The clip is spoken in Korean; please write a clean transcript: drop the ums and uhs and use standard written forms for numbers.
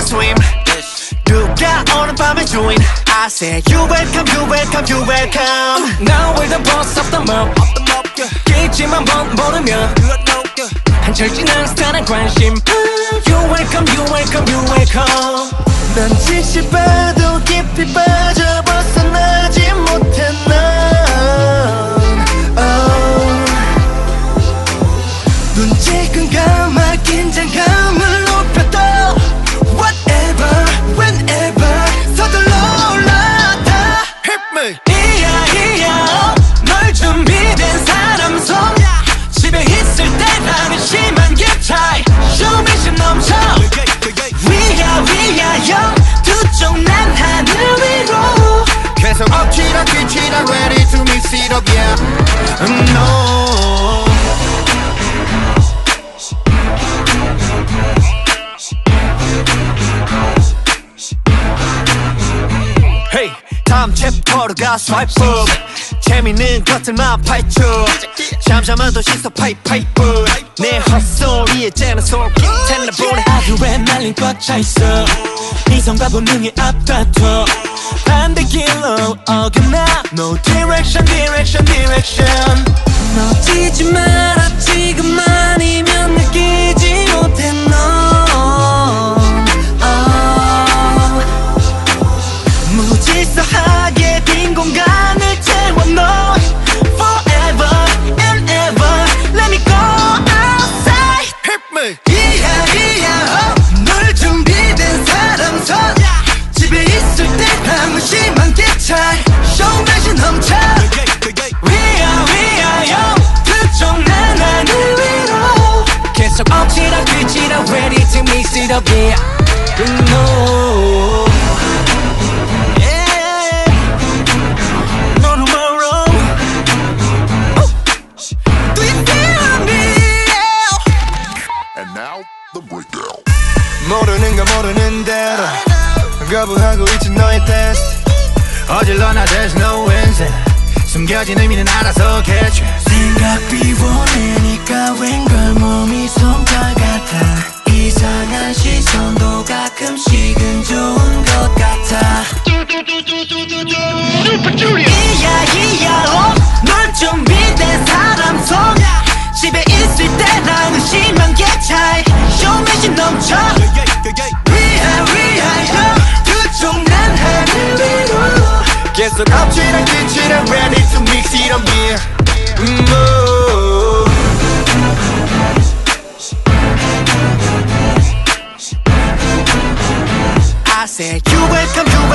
swim. 누가 오늘 밤에 join. I say you welcome, you welcome, you welcome. Now we're the boss of the mob. 길지만 모르면 한철 지난 스타는 관심. You welcome, you welcome, you welcome. 난 지쳐봐도 깊이 빠져 벗어나지 못해 넌 눈 지금 감아 긴장감을 높여도 Whatever, whenever 서둘러 올라타 Hit me 이야 널 준비된 사람 손 집에 있을 때라는 심한 깃타이 쇼미심 넘쳐 위야 두쪽 난 하늘 위로 계속 엎치락 뒤치락 ready to mix it up yeah no Hey 다음 챕터로 가 swipe up 재밌는 것들만 파헤쳐 잠잠한 도시서 파이프 내 헛소리에 째는 솔깃 텐나보네 하루에 날린 꽉 차있어 이성과 본능이 앞다퉈 반대길로 어긋나 No direction direction direction 놓치지 마라 지금 아니면 느끼지 못해 넌 무질서하게 빈 공간을 채워 너 Forever and ever Let me go outside Hit me 이야 널 준비된 사람 손 집에 있을 때 아무 심한 깃타이 쇼맨신 넘쳐 위야 그쪽 난 하늘 위로 계속 엎치락 뒤치락 ready to mix it up yeah You know 모르는 거 모르는 대로 거부하고 있지 너의 테스트 어질러 나 there's no answer 숨겨진 의미는 알아서 catch 생각 비워내니까 웬걸 몸이 솜털 같아 이상한 시선도 가끔씩은 좋은 것 같아 슈퍼주니어 이야 널 준비된 사람 손 집에 있을 때랑 심한 게 차이 쇼맨신 넘쳐 위야 두쪽 난 하늘 위로 계속 엎치락 뒤치락 ready to mix it up yeah I said you welcome, you